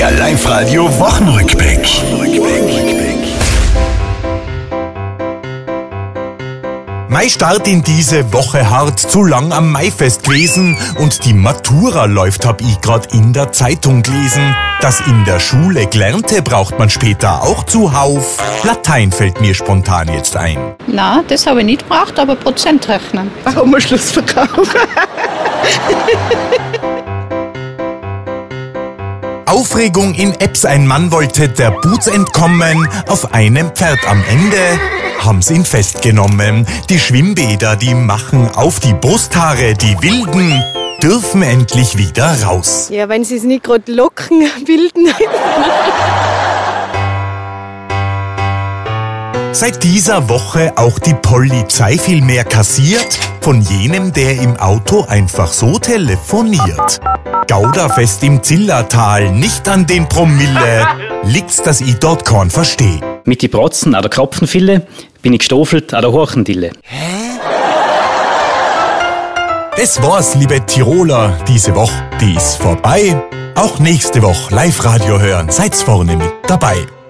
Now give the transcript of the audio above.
Der Live-Radio Wochenrückblick. Mein Start in diese Woche hart zu lang am Maifest gewesen und die Matura läuft, hab ich grad in der Zeitung gelesen. Das in der Schule Gelernte braucht man später auch zuhauf. Latein fällt mir spontan jetzt ein. Na, das habe ich nicht gebraucht, aber Prozentrechnen. Warum wir Schlussverkauf? Aufregung in Ebbs, ein Mann wollte der Boots entkommen. Auf einem Pferd am Ende haben's ihn festgenommen. Die Schwimmbäder, die machen auf, die Brusthaare, die Wilden dürfen endlich wieder raus. Ja, wenn sie es nicht gerade Locken bilden. Seit dieser Woche auch die Polizei viel mehr kassiert von jenem, der im Auto einfach so telefoniert. Gauderfest im Zillertal, nicht an den Promille, liegt's, dass ich dort kein versteh. Mit die Protzen an der Kropfenfille bin ich gestofelt an der Horchendille. Das war's, liebe Tiroler, diese Woche, die ist vorbei. Auch nächste Woche Live-Radio hören, seid's vorne mit dabei.